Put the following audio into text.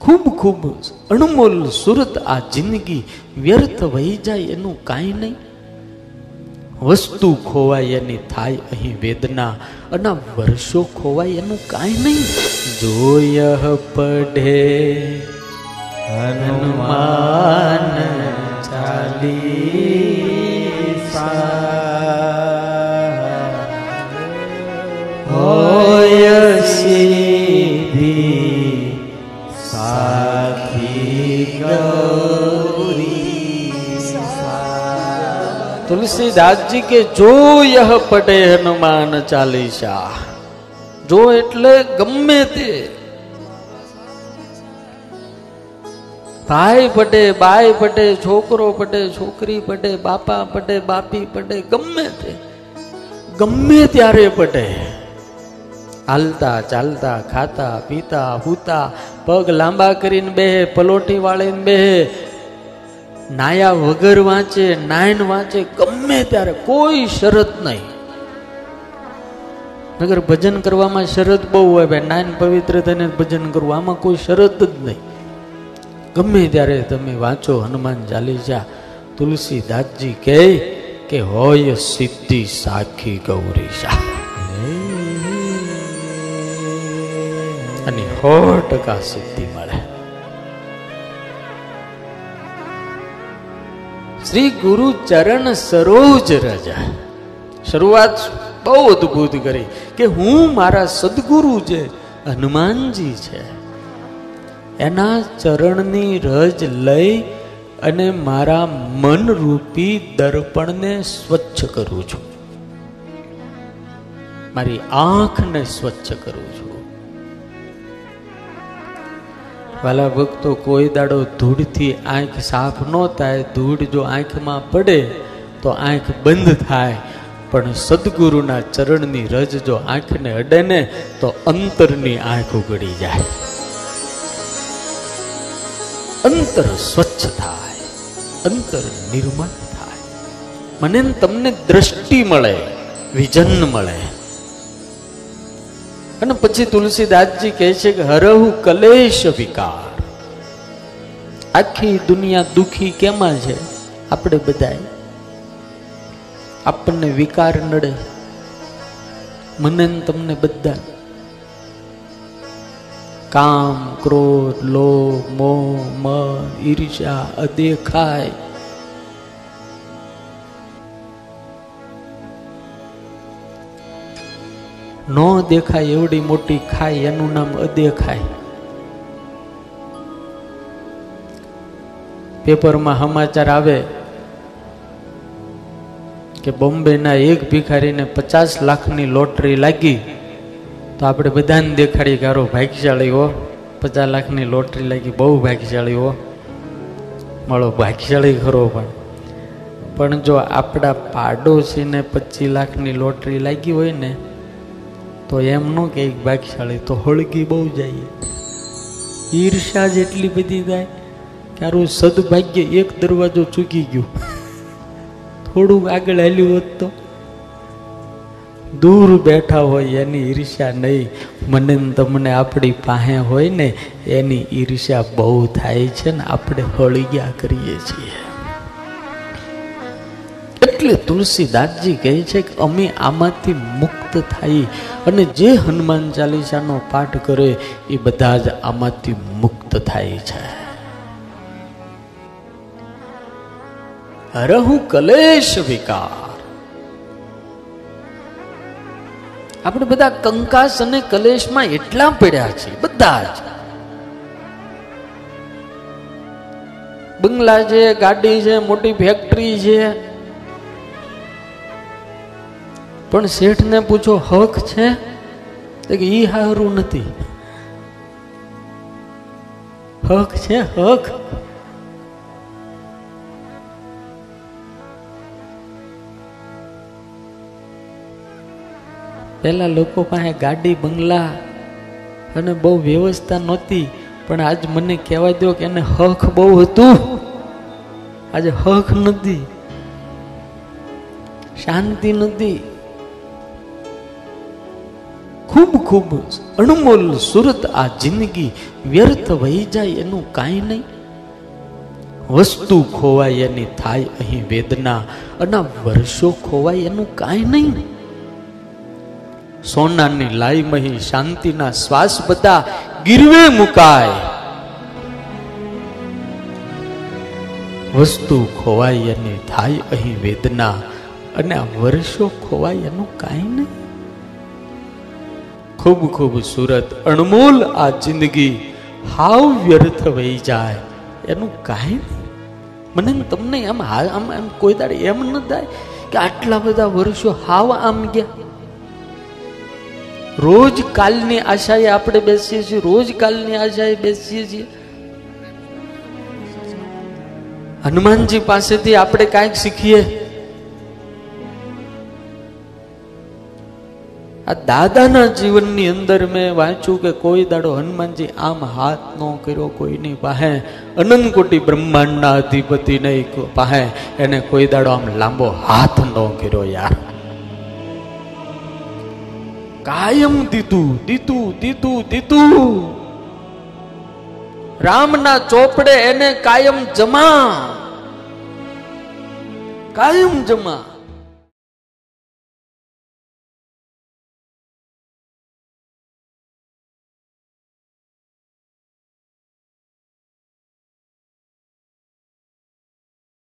ખૂબ ખૂબ અણમોલ સુરત આ જિંદગી વ્યર્થ વહી જાય એનું કાંઈ નહીં. વસ્તુ ખોવાય એની થાય અહીં વેદના, અને વર્ષો ખોવાય એનું કાંઈ નહીં. જોય પઢે હનુમાન ચાલીસા, હોય સીધી સાખી ગૌરી. तुलसीदास जी के जो यह पढ़े हनुमान चालीसा, जो એટલે ગમે તે ભાઈ પટે, બાઈ પટે, છોકરો પટે, છોકરી પટે, બાપા પટે, બાપી પટે, ગમે તે ગમે ત્યારે પટે. હાલતા ચાલતા, ખાતા પીતા, હૂતા, પગ લાંબા કરીને બેહે, પલોટી વાળીને બેહે, નાયા વગર વાંચે, નાયન વાંચે, ગમે ત્યારે કોઈ શરત નહીં. નગર ભજન કરવામાં શરત બહુ હોય ભાઈ, નાયન પવિત્ર થઈને ભજન કરવું, આમાં કોઈ શરત જ નહીં. ગમે ત્યારે તમે વાંચો હનુમાન ચાલીસા. તુલસીદાસજી કહે કે હોય સિદ્ધિ સાખી ગૌરીશા, અને 100% સિદ્ધિ મળે. શ્રી ગુરુ ચરણ સરોજ રજ. શરૂઆત બહુ અદભુત કરી કે હું મારા સદગુરુ જે હનુમાનજી છે એના ચરણની રજ લઈ અને મારા મન રૂપી દર્પણને સ્વચ્છ કરું છું, મારી આંખને સ્વચ્છ કરું છું. વાલા ભક્તો, કોઈ દાડો ધૂળથી આંખ સાફ ન થાય. ધૂળ જો આંખમાં પડે તો આંખ બંધ થાય, પણ સદગુરુના ચરણની રજ જો આંખને અડે ને તો અંતરની આંખ ઉઘડી જાય, અંતર સ્વચ્છ થાય, અંતર નિર્મળ થાય. મને તમને દ્રષ્ટિ મળે, વિઝન મળે. અને પછી તુલસીદાસજી કહે છે કે હરહુ કલેશ વિકાર. આખી દુનિયા દુખી કેમાં છે? આપણે બધાય. આપણને વિકાર નડે, મને તમને બધા. કામ, ક્રોધ, લોભ, મોહ, મદ, ઈર્ષ્યા, અદેખાય. ન દેખાય એવડી મોટી ખાય, એનું નામ અદેખાય. પેપરમાં સમાચાર આવે કે બોમ્બેના એક ભિખારીને 50 લાખની લોટરી લાગી, તો આપણે બધાને દેખાડી ગારો ભાગ્યશાળી હો, 50 લાખની લોટરી લાગી, બહુ ભાગ્યશાળી હો, મળો ભાગ્યશાળી ખરો. પણ જો આપણા પાડોશીને 25 લાખની લોટરી લાગી હોય ને તો એમ ન કે ભાગ્યશાળી, તો હળગી બહુ જાય. ઈર્ષા જેટલી બધી થાય કે આરું સદભાગ્ય એક દરવાજો ચૂકી ગયું, થોડુંક આગળ હાલ્યું હોત તો. દૂર બેઠા હોય એની ઈર્ષ્યા નહીં, મને તમને આપણી પાસે હોય ને એની ઈર્ષ્યા બહુ થાય છે ને આપણે હળગ્યા કરીએ છીએ. એટલે તુલસીદાસજી કહે છે કે અમે આમાંથી મુક્ત થઈ, અને જે હનુમાન ચાલીસાનો પાઠ કરે એ બધા જ આમાંથી મુક્ત થાય છે. હરહુ કલેશ વિકાર. આપણે બધા કંકાસ અને કલેશમાં એટલા પડ્યા છે, બધા જ. બંગલા છે, ગાડી છે, મોટી ફેક્ટરી છે, પણ શેઠને પૂછો હક છે તો કે ઈ હારું નથી. હક છે, હક. પેલા લોકો પાસે ગાડી, બંગલા અને બહુ વ્યવસ્થા નહોતી, પણ આજ મને કહેવા દો કે એને હક બહુ હતું. આજે હક નથી, શાંતિ નથી, ખૂબ ખૂબ અણમોલ સુરત આ જિંદગી વ્યર્થ વહી જાય એનું કાંઈ નહીં. વસ્તુ ખોવાય એની થાય અહીં વેદના, અને વર્ષો ખોવાય એનું કાંઈ નહીં. સોનાની લાઈમહી શાંતિના શ્વાસ બધા ગીરવે મુકાય. વસ્તુ ખોવાય એની થાય અહીં વેદના, અને આ વર્ષો ખોવાય એનું કાંઈ નહીં. ખૂબ ખૂબ સુરત અણમોલ આ જિંદગી હાવ વ્યર્થ વહી જાય એનું કાંઈ નહીં. મને તમને એમ કોઈ દાડે એમ ન થાય કે આટલા બધા વર્ષો હાવ આમ ગયા. રોજ કાલની આશાએ આપણે બેસીએ છીએ, રોજ કાલની આશાએ બેસીએ છીએ. હનુમાનજી પાસેથી આપણે કાંઈક શીખીએ. આ દાદાના જીવનની અંદર મેં વાંચ્યું કે કોઈ દાડો હનુમાનજી આમ હાથ નો કર્યો કોઈની પાસે, અનંત કોટી બ્રહ્માંડના અધિપતિ નહીં પાસે એને કોઈ દાડો આમ લાંબો હાથ નો કર્યો. યાર કાયમ દીધું દીધું દીધું દીધું. રામના ચોપડે એને કાયમ જમા, કાયમ જમા.